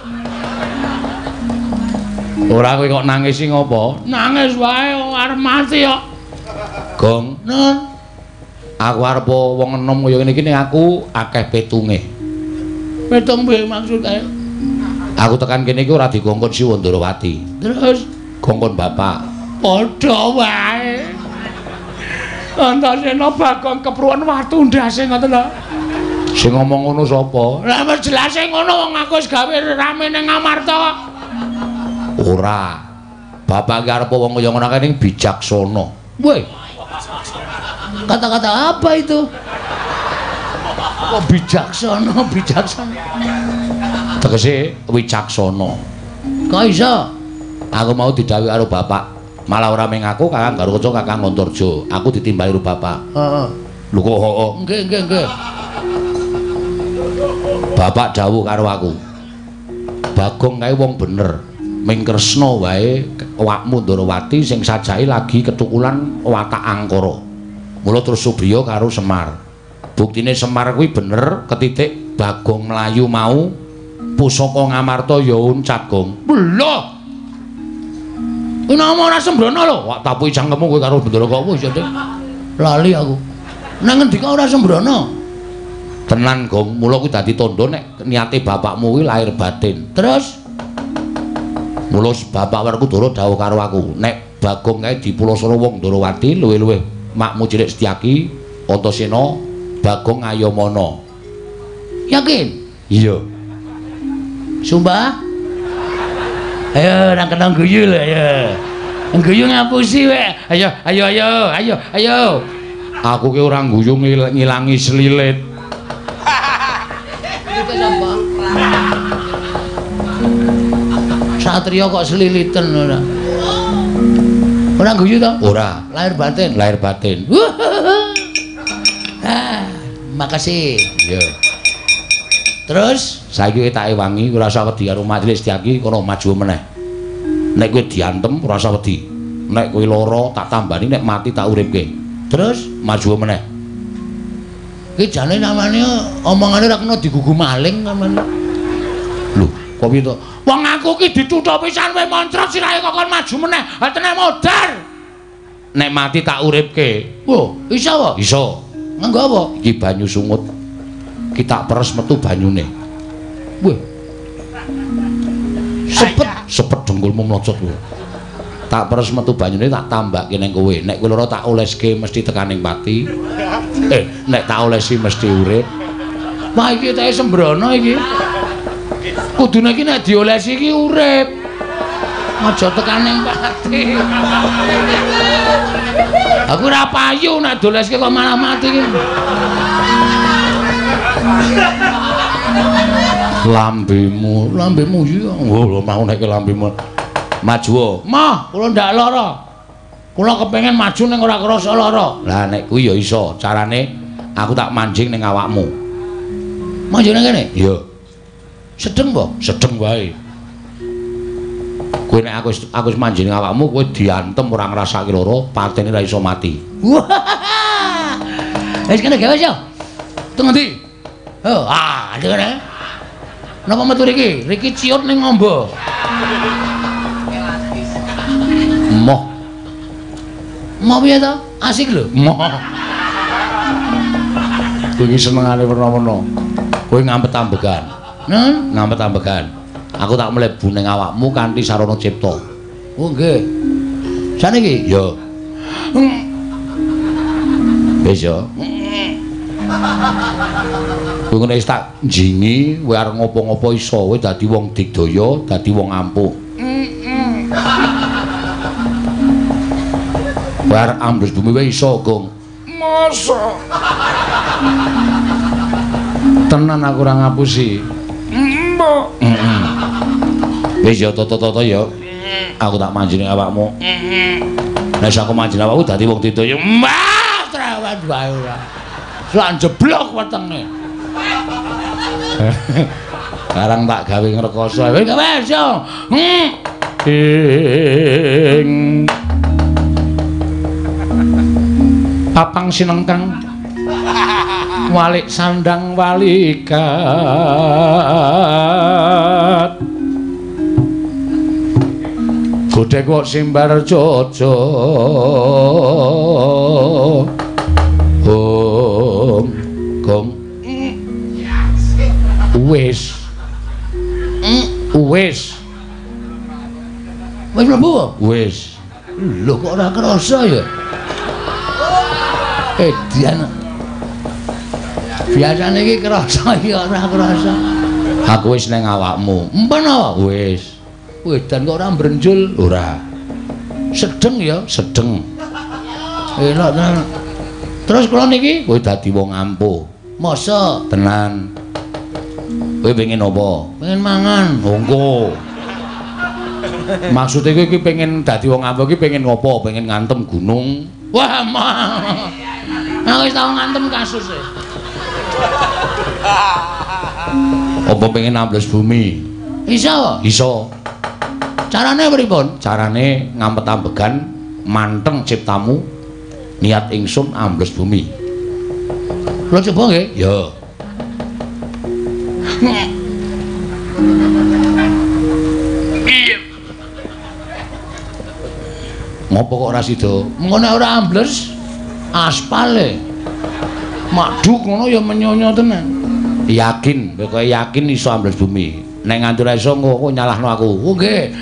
Ora kowe kok nangis sing apa? Nangis wae arep mati kok. Gong, Nun. Aku arep wong enom kaya ngene iki ning aku akeh petunge. Petung piye maksude? Aku tekan kene iki ora dikongkon si Wandrawati. Terus kongkon bapak. Padha wae. Antasena Bagong kepruan watu ndase ngoten lho. Sing ngomong ngono sapa? Lah wis jelas ngono wong aku wis gawe rame ning Ngamarta kok. Ora. Bapak ki arep wong kaya ngono kene bijaksana. Woi. Kata-kata apa itu? Kok bijaksana, bijaksana. Tegese wicaksana. Kok iso? Aku mau didhawuhi karo bapak. Malah ora meng aku Kakang Garukaca Kakang Antarja. Aku ditimbali karo bapak. Heeh. Lho kok heeh. Nggih, nggih, nggih. Bapak dawuh karo aku. Bagong kae wong bener. Ming Kresna wae awakmu Ndrawati sing sajake lagi ketukulan watak angkara. Mula terus Subriya karo Semar. Buktine Semar kuwi bener ketitik Bagong mlayu mau pusaka Ngamarta ya uncat, Gong. Lho. Kuwi nama ora sembrono lho. Wak tapuhi cangkemmu kowe karo Bendara kowe ya, Dik. Lali aku. Nang ngendi kok ora sembrono? Tenan, Gong. Mula kuwi dadi tandha nek niate bapakmu kuwi lahir batin. Terus mula bapak werku Dara dawuh karo aku, nek Bagong kae dipulosana wong Ndrawati luwih-luwih makmu cilik Setyaki, Antasena, Bagong Ayamana. Yakin? Iya. Sumpah? Ayo nang kena guyu lho ya. Guyu ngapusi wae. Ayo, ayo, ayo, ayo, ayo. Aku ki ora guyu ngilangi selilit. Itu apa? Satria kok seliliten ora. Ora guyu to? Ora, lahir batin, lahir batin. Ah, makasih. Iya. Terus saiki tak ewangi ora usah wedi karo Majelis Setyaki kono maju meneh. Nek kowe diantem ora usah wedi. Nek kowe lara tak tambani nek mati tak uripke. Terus maju meneh. Ki jane namane omongane ora kena digugu maling namane. Lho, kok piye to? Wong aku ki dituthuk pisan kowe moncrot sirahe kok kon maju meneh. Ha tenan modar. Nek mati tak uripke. Wo, iso apa? Iso. Nganggo apa? Iki banyu sungut. Kita peres metu banyune. Weh. Sepet, sepet dengkulmu mlocot kowe. Tak peres metu banyune tak tambake ning kowe. Nek kowe lara tak oleske mesti tekaning pati. Eh, nek tak olesi mesti urip. Wah iki teke sembrono iki. Kudune iki nek diolesi iki urip. Aja tekaning pati. Aku ora payu nek doleske kok malah mati iki. Lambemu, lambemu iya. Oh, mau nek lambemu. Maju. Mah, kula ndak lara. Kula kepengin maju ning ora krasa lara. Lah nek kuwi ya iso. Carane aku tak manjing ning awakmu. Maju ning kene? Iya. Sedeng po? Sedeng wae. Kowe nek aku aku wis manjing ning awakmu, kowe diantem ora ngrasake lara, patene ora iso mati. Wah. Wis kene gawe yo. Teng ndi? Oh, ah, kene. Napa metu riki? Riki ciut ning ngombo. Moh. Moh piye to? Asik lho. Moh. Kowe iki senengane werna-werna. Kowe ngampet ambegan. Nen, ngampet ambegan. Aku tak mlebu ning awakmu kanthi sarana cipta. Oh nggih. Saniki? Ya. Wis ya. Kowe ngene wis tak njingi, kowe arep ngopo-ngopo iso, kowe dadi wong digdaya, dadi wong ampuh. Kowe arep ambles bumi wae iso, Gong. Masa? Tenan aku ora ngapusi. Mbok. Heeh. Wis ya toto-toto ya. Aku tak manjing awakmu. Nek aku manjing awakmu dadi wong digdaya. Mbah, trawan wae ora. Lan jeblok wetenge. Sekarang tak gawe ngrekoso. Wis wis yo. Ing papang sinengkang walik sandang walikat godhek kok simbar jojo om gong wis wis wis mlebu wis lho kok ora krasa ya edian biasane iki krasa ya ora krasa aku wis ning awakmu empen apa wis wedan kok ora mbrenjul ora sedeng ya sedeng enak tenan terus kula niki kowe dadi wong ampuh masa tenan kowe pengen apa pengen mangan monggo maksudnya kowe iki pengen dadi wong ampuh iki pengen ngopo pengen ngantem gunung wah mah aku wis tau ngantem kasus e apa pengen ambles bumi iso iso carane pripun carane ngampet ambegan manteng ciptamu niat ingsun ambles bumi lho coba nggih ya iya ngopo kok ora sida mengko nek ora ambles aspal e maduk ngono ya menyonyo tenan yakin kowe yakin iso ambles bumi nek nganti ora iso kok nyalahno aku oh nggih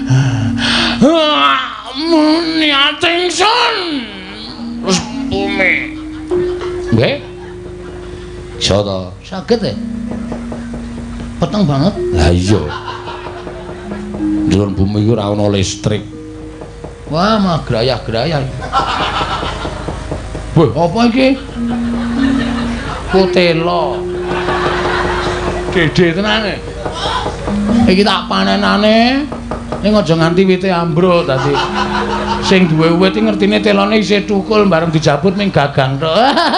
niat ingsun terus bumi nggih iso to saged e peteng banget lah iya ndelok bumi iki ora ana listrik wah mah grayah-grayah weh apa iki kutelo gede tenan e iki tak panenane ning aja nganti wite ambruk dadi sing duwe wit iki ngertine telone isih thukul bareng dijabut ning gagang tok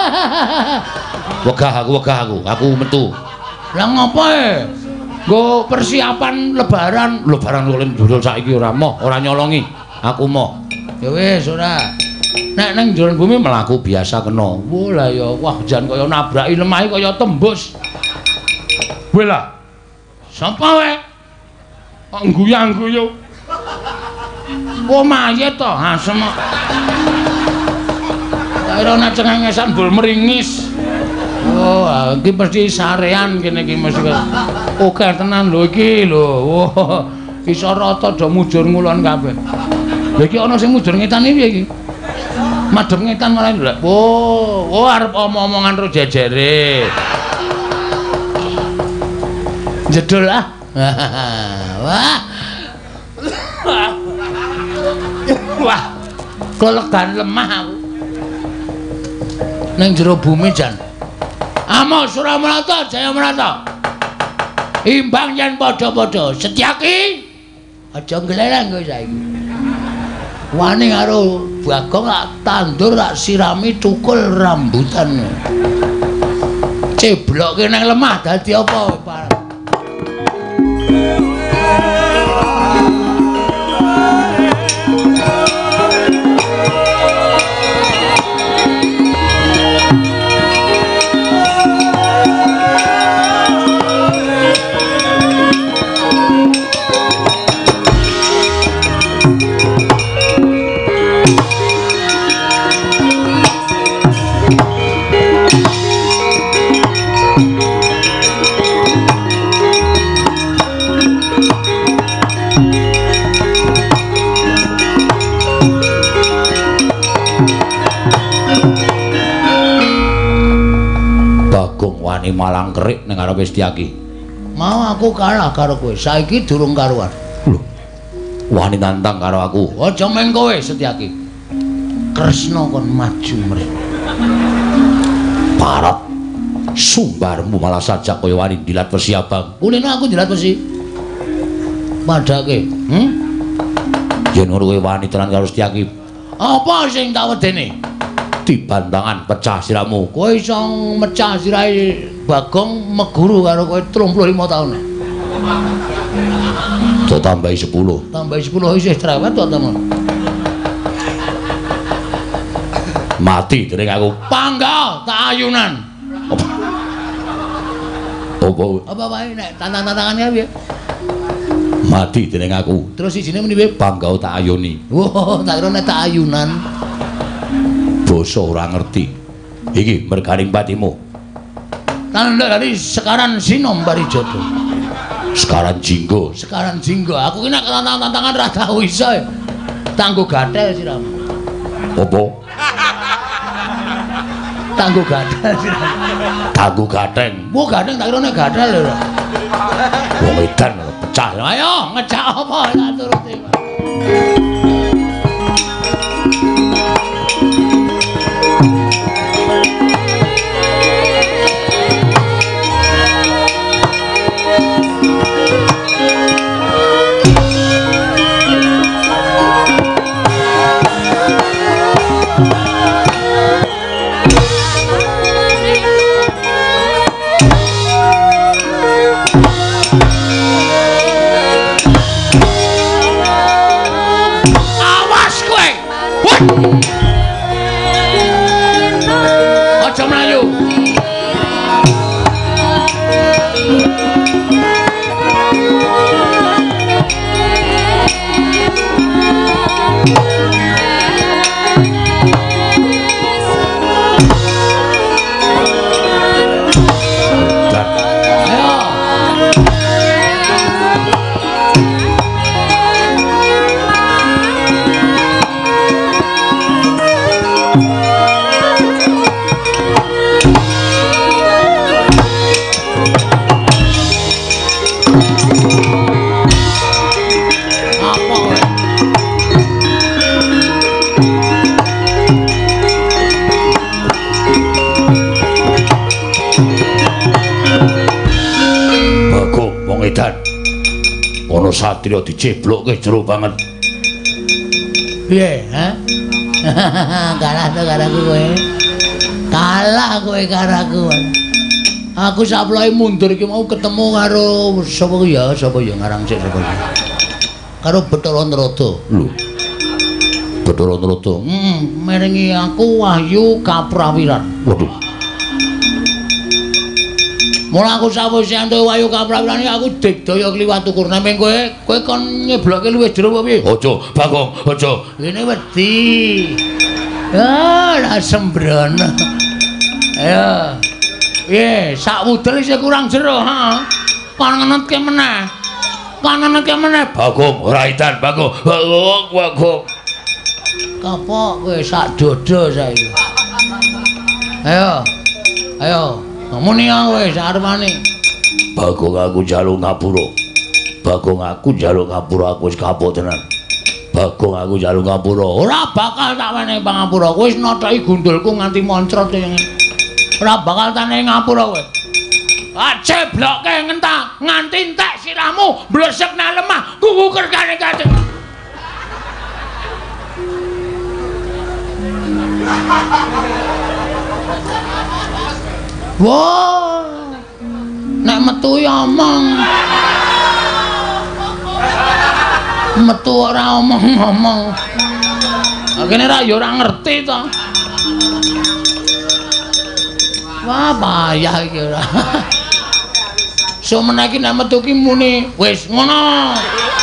wegah aku wegah aku aku metu lah ngopo e nggo persiapan lebaran lebaran kok ndul saiki ora moh ora nyolongi aku moh ya wis ora nek ning njuron bumi mlaku biasa kena wah lah ya wah jan kaya nabraki lemah kaya tembus kowe lah sapa wae kok guyang-guyu oh mayit to asem kok ora ana cengengesan bul meringis Oh, iki mesti sarean kene iki mesti. Oke tenan lho iki lho. Oh, iso rata do mujur ngulon kabeh. Lha iki ana sing mujur ngetan piye iki? Madhep ngetan malah lho. Oh, oh arep omong-omongan karo jejere. Jedul ah. Wah. Wah. Kolegan lemah aku. Ning jero bumi jan. Amo Suramanata, Jayamanata. Imbang yen padha-padha. Setyaki. Aja nglereng kowe saiki. Wani karo Bagong tak tandur tak sirami cukul rambutan. Cebloke nang lemah dadi apa Pak? Wani malang kerik ning ngarepe Setyaki. Mau aku kalah karo kowe. Saiki durung karuan. Lho. Wani nantang karo aku. Aja meng kowe Setyaki. Kresna kon maju mrene. Parat. Sumbarmu malah sajak kaya wani dilat wesi abang. Kulino aku dilat wesi. Padake. Hm? Yen ngono kowe wani tenan karo Setyaki. Apa sing tak wedene? Dibantangan pecah siramu. Kowe iso mecah sirahe Bagong meguru karo kowe tiga puluh lima taun. Do tambahi sepuluh. Tambahi sepuluh isih cerewet to temen. Mati dening aku. Panggal tak ayunan. Apa? Apa wae nek tantang-tantangannya piye? Mati dening aku. Terus isine muni piye? Panggau tak ayuni. Wah, tak kira nek tak ayunan. Basa ora ngerti. Iki merganing patimu. Tanda dari sekaran sinom Barijoto. Sekaran jinggo. Sekaran jinggo. Aku ki nek tantang-tantangan ra tau iso. Tanggo gathel siramu. Apa? Tanggo gathel siramu. Tanggo gatheng. Wo gatheng tak kira nek gathel lho. Wong edan pecah. Ayo ngejak apa tak turuti. Aja mlayu. Ana satriya diceblokke jero banget. Piye, ha? Kalah to karo kowe. Kalah kowe karo aku. Aku saploke mundur iki mau ketemu karo sapa ya, sapa ya ngarang sik sapa ya. Karo Bathara Narada. Lho. Bathara Narada. Heeh, merengi aku wahyu kaprawiran. Waduh. Mula aku sawise entuk wayu kaprawiran aku digdaya kliwat ukur nempeng kowe, kowe kon nyeblokke luwih jero apa piye? Aja, Bagong, aja. Kene wedi. Ya, lah sembrono. Ayo. Iya, sak wudel isih kurang jero, heeh. Kon ngenetke meneh. Kon ngenetke meneh. Bagong, ora edan, Bagong. Bagong, Bagong. Kapok kowe sak dodo saiki. Ayo. Ayo, muni kowe sak arepane. Bagong aku njaluk ngapura. Bagong aku njaluk ngapura aku wis kapok tenan. Bagong aku njaluk ngapura. Ora bakal tak wenehi pangapura. Kowe wis notoki gundulku nganti moncrot yang ora bakal tak wenehi ngapura kowe. Aceblokke ngentah nganti entek sirahmu blesek nang lemah kuku kergane kate. Wah, nek metu ya omong. Metu ora omong-omong. Kene ra ya ora ngerti to. Wah, payah iki ora. Semene iki nek metu ki muni wis ngono.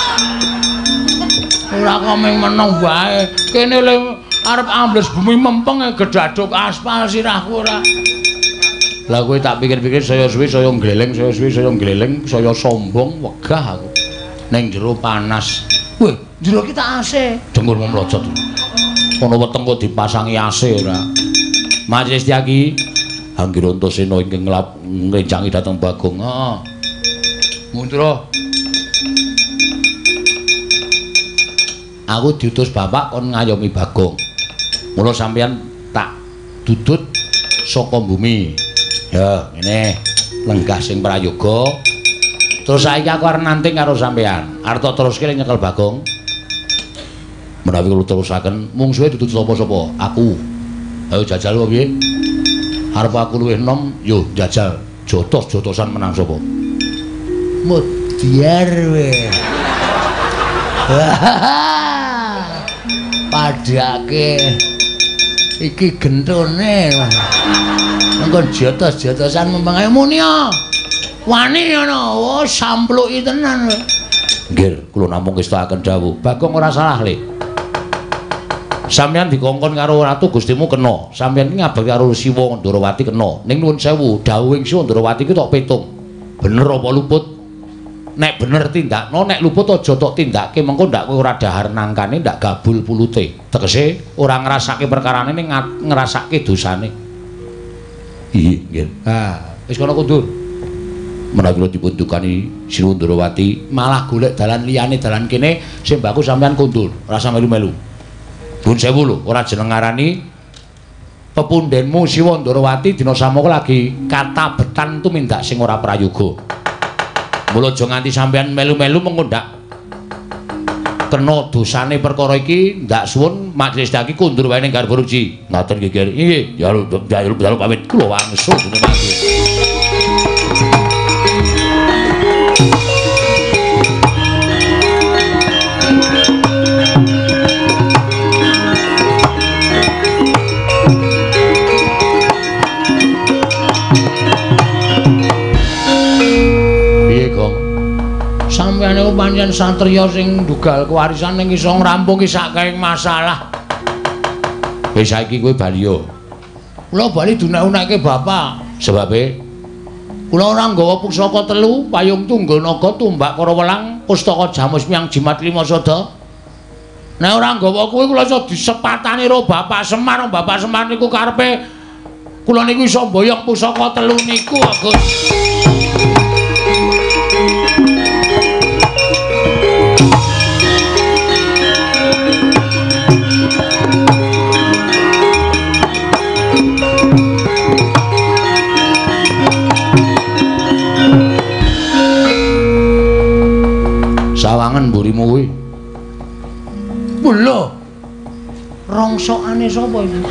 Ora komeng meneng wae. Kene le arep ambles bumi mempeng gedaduk aspal sirahku ora. Lah kowe tak pikir-pikir saya suwi saya gleleng, saya suwi saya gleleng, saya sombong, wegah aku. Ning jero panas. Weh, jero ki tak A C. Dengkulmu mlojot. Ana weteng kok dipasangi A C ora. Majelis Tyaki Anggirantasena ingkang nglap ngrencangi dhateng Bagong. Heeh. Mundura. Aku diutus bapak kon ngayomi Bagong. Mula sampeyan tak dudut saka bumi. Ya, ngene lenggah sing prayoga. Terus saiki aku arep nanting karo sampean. Arep teruske nyekel Bagong. Menawi kula terusaken, mungsuhe dudu sapa-sapa? Aku. Ayo jajal kok piye? Arep aku luwih enom, yo jajal. Jotos-jotosan menang sapa? Mudyar we. Padake iki gentone. Engko jotos-jotosan mumpang ae muni ya. Wani ngono. Oh, sampluki tenan. Nggih, kula namung ngestakaken dawuh. Bagong ora salah, Le. Sampeyan dikongkon karo ratu Gustimu kena. Sampeyan iki ngabek karo Siwa Ndarawati kena. Ning nuwun sewu, dawuhing Siwa Ndarawati ki tok petung. Bener apa luput? Nek bener tindakno, nek luput aja tok tindakke, mengko ndak kowe ora dahar nangkane, ndak gabul pulute. Tegese ora ngrasake perkarane ning ngrasake dosane. Iya, nggih. Ah, wis kono kundur. Menawi kula dipun dukani Siwa Ndarawati, malah golek dalan liyane dalan kene sing baku sampean kundur, ora sampe melu-melu. Nuwun sewu lho, ora jeneng ngarani pepundhenmu Siwa Ndarawati dina samangka lagi katabetan tumindak sing ora prayoga. Mula aja nganti sampean melu-melu mengko ndak kena dosane perkara iki, ndak suwun majelis Tyaki kundur wae ning garba ruci. Ngoten nggih, Kyai. Nggih, njaluk njaluk pamit kula wangsul dene mangke. Sampeyan niku pancen satriya sing ndugal kewarisan ning iso ngrampungi sakehing masalah. Wis saiki kowe bali yo. Kula bali dunek-unekke bapak. Sebabe kula ora nggawa pusaka telu, payung tunggul naga, tumbak para welang, pustaka jamus miyang jimat lima sada. Nek ora nggawa kuwi kula iso disepatani karo Bapak Semar. Bapak Semar niku karepe kula niku iso mboyong pusaka telu niku, Gus. Sawangan mburimu kuwi. Lho. Rongsokane sapa iki?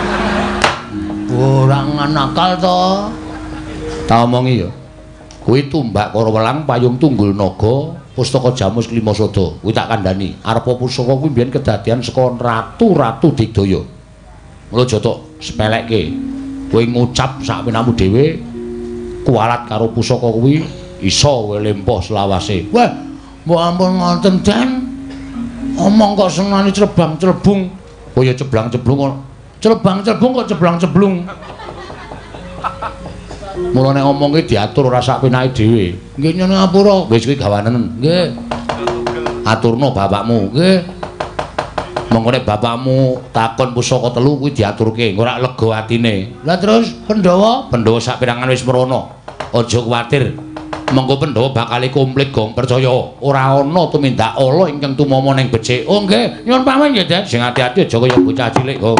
Ora nganakal to. Tak omongi ya. Kuwi tumbak karo welang, payung tunggul naga, pustaka jamus lima sada. Kuwi tak kandhani. Arepa pusaka kuwi biyen kedadian saka ratu-ratu Digdaya. Mula aja tok sepelekke. Kowe ngucap sak penamu dhewe kualat karo pusaka kuwi iso kowe lempoh selawase. Wah, mbok ampun ngoten Den. Omong kok senani crebang-crebung. Oh ya ceblang-ceblung kok. Crebang-cebung kok ceblang-ceblung. Mula nek ngomong ki diatur ora sak penake dhewe. Nggih nyono ngapura. Wis kuwi gawanen. Nggih. Aturno bapakmu. Nggih. Monggo nek bapakmu takon pusaka telu kuwi diaturke, ora lega atine. Lah terus Pandhawa, Pandhawa sak pirangan wis merono. Aja kuwatir. Mengko Pandhawa bakal komplit gong percaya ora ana tumindak ala ingkang tumama ning becik. Oh nggih, nyuwun pamit nggih, Den. Sing ati-ati aja kaya bocah cilik kok.